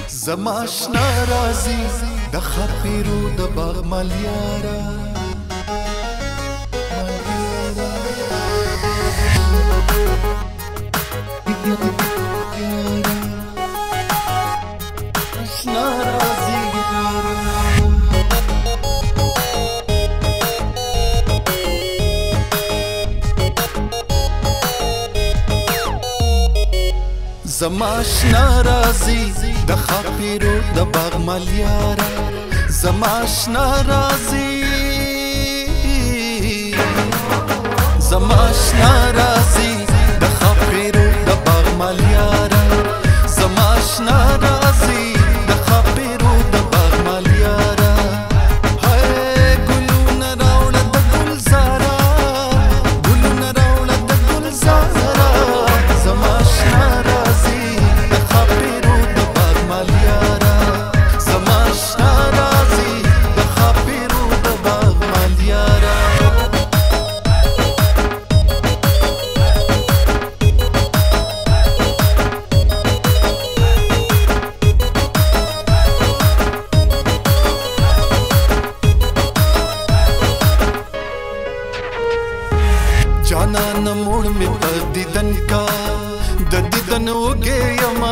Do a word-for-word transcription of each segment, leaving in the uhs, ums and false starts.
زما آشنا رازي د خاطرو د باغ مالیارا آشنا رازي زما آشنا رازي د خاطرو د باغ مالیارا زما آشنا رازي زما آشنا رازي د خاطرو د باغ مالیارا زما آشنا رازي د خاطرو د باغ مالیارا هاي ګلونه راوړه د ګلزارا ګلونه راوړه د ګلزارا زما آشنا رازي د خاطرو د باغ مالیارا زما آشنا رازي د خاطرو د باغ مالیارا जाना न मोड़ में पर दीदन का द दीदन उगे यमा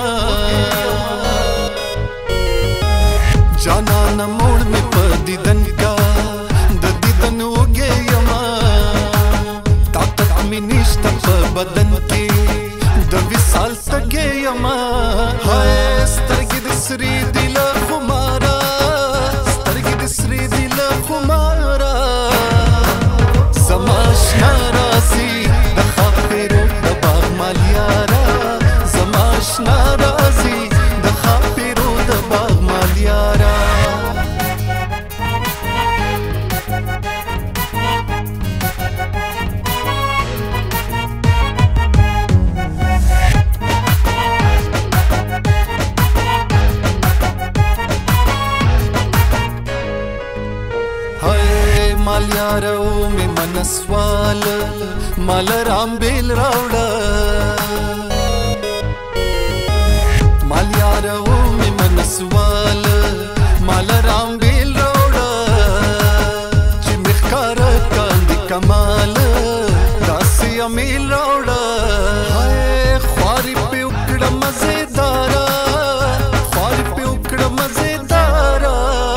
जाना न मोड़ में पर दीदन का द दीदन उगे यमा ताकत में निष्ठा पर बदन के द विशाल तगे यमा हाय स्तरगी दिसरी दिल खुमारा स्तरगी दिसरी दिल खुमारा زما آشنا رازي د خاطرو د باغ مالیارا زما آشنا رازي د خاطرو د باغ مالیارا مالیارو می منسوال مال رام بیل راوڑا مالیارو می منسوال مال رام بیل راوڑا چی مخکار کاندی کمال داسی امیل راوڑا ہائے خواری پہ اکڑا مزیدارا خواری پہ اکڑا مزیدارا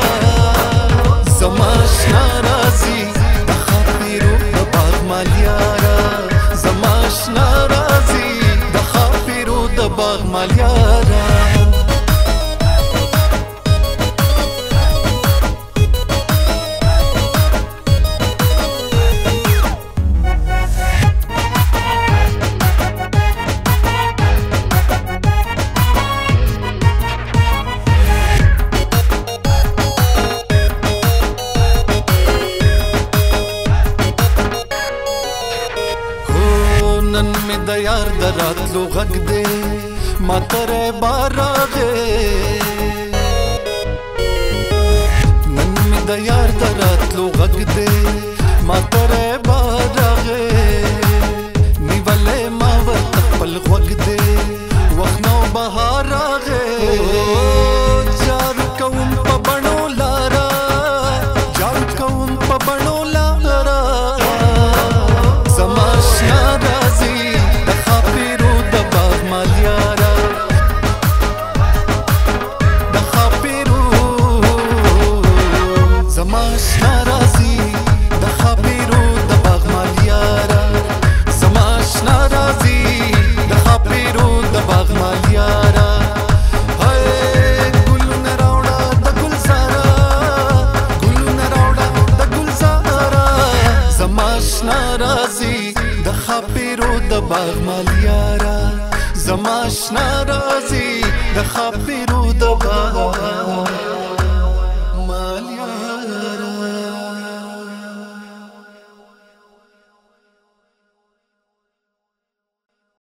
زما آشنا رازي د خاطرو د باغ مالیارا زما آشنا رازي د خاطرو د باغ مالیارا نن می د یار د راتلو غږ دی ما ترې بار راغې نن می د یار د راتلو غږ دی ما ترې بار راغې نیولې ما ورته خپل غوږ دی وخت نو بهار راغې جارو کوم په بڼو لارا جارو کوم په بڼو لارا زما آشنا رازي د خاطرو د باغ مالیارا د خاطرو زما آشنا رازي د خاطرو د باغ مالیارا زما آشنا رازي د خاطرو د باغ مالیارا هاي ګلونه راوړه د ګلزارا ګلونه راوړه د ګلزارا زما آشنا رازي د خاطرو د باغ مالیارا زما آشنا رازي د خاطرو د باغ